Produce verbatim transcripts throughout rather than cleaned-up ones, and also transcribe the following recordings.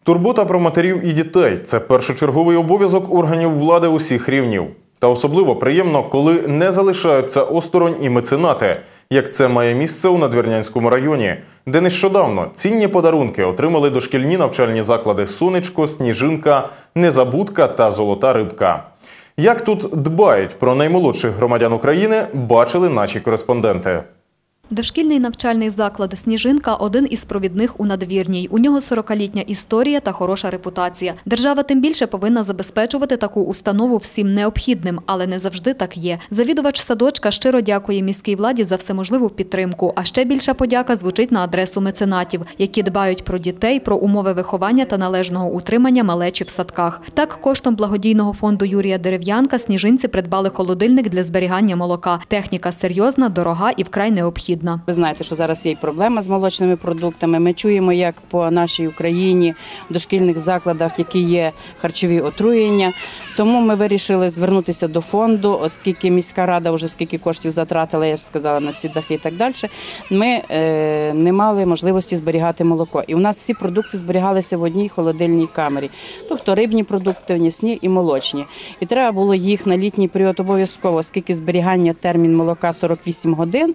Турбота про матерів і дітей – це першочерговий обов'язок органів влади усіх рівнів. Та особливо приємно, коли не залишаються осторонь і меценати, як це має місце у Надвірнянському районі, де нещодавно цінні подарунки отримали дошкільні навчальні заклади «Сонечко», «Сніжинка», «Незабудка» та «Золота рибка». Як тут дбають про наймолодших громадян України, бачили наші кореспонденти. Дошкільний навчальний заклад «Сніжинка» – один із провідних у Надвірній. У нього сорокалітня історія та хороша репутація. Держава тим більше повинна забезпечувати таку установу всім необхідним, але не завжди так є. Завідувач садочка щиро дякує міській владі за всеможливу підтримку. А ще більша подяка звучить на адресу меценатів, які дбають про дітей, про умови виховання та належного утримання малечі в садках. Так, коштом благодійного фонду Юрія Дерев'янка «Сніжинці» придбали холодильник для зберігання молока. Техніка серйозна, дорога і вкрай необхідна. Ви знаєте, що зараз є проблема з молочними продуктами. Ми чуємо, як по нашій Україні в дошкільних закладах, які є харчові отруєння. Тому ми вирішили звернутися до фонду, оскільки міська рада вже скільки коштів затратила, я ж сказала, на ці дахи і так далі. Ми е, не мали можливості зберігати молоко. І у нас всі продукти зберігалися в одній холодильній камері. Тобто рибні продукти, м'ясні і молочні. І треба було їх на літній період обов'язково, оскільки зберігання термін молока сорок вісім годин.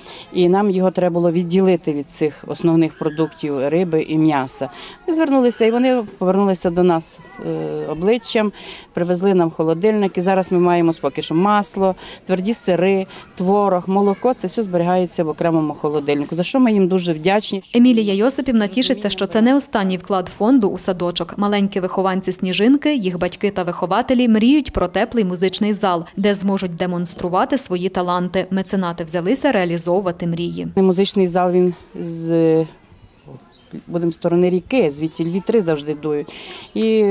І нам його треба було відділити від цих основних продуктів риби і м'яса. Ми звернулися, і вони повернулися до нас обличчям, привезли нам холодильник. І зараз ми маємо поки що масло, тверді сири, творог, молоко. Це все зберігається в окремому холодильнику, за що ми їм дуже вдячні. Емілія Йосипівна тішиться, що це не останній вклад фонду у садочок. Маленькі вихованці «Сніжинки», їх батьки та вихователі мріють про теплий музичний зал, де зможуть демонструвати свої таланти. Меценати взялися реалізовувати мрії. Музичний зал, він з, будемо, сторони ріки, звідти вітри завжди дують. І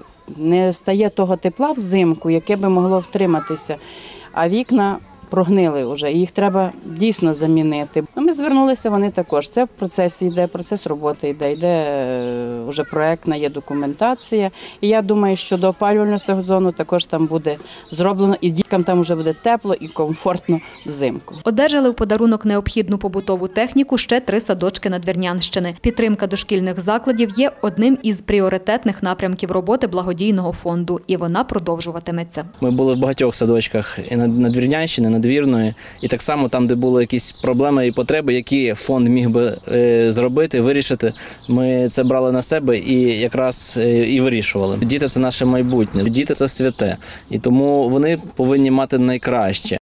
не стає того тепла взимку, яке би могло втриматися. А вікна прогнили вже, і їх треба дійсно замінити. Ми звернулися, вони також. Це в процесі йде, процес роботи йде, йде вже проектна, є документація. І я думаю, що до опалювального сезону також там буде зроблено, і діткам там вже буде тепло і комфортно взимку. Одержали в подарунок необхідну побутову техніку ще три садочки Надвірнянщини. Підтримка дошкільних закладів є одним із пріоритетних напрямків роботи благодійного фонду, і вона продовжуватиметься. Ми були в багатьох садочках і Надвірнянщини, Надвірної, і так само там, де були якісь проблеми і потреби, які фонд міг би е, зробити, вирішити, ми це брали на себе і якраз е, і вирішували. Діти – це наше майбутнє, діти – це святе, і тому вони повинні мати найкраще.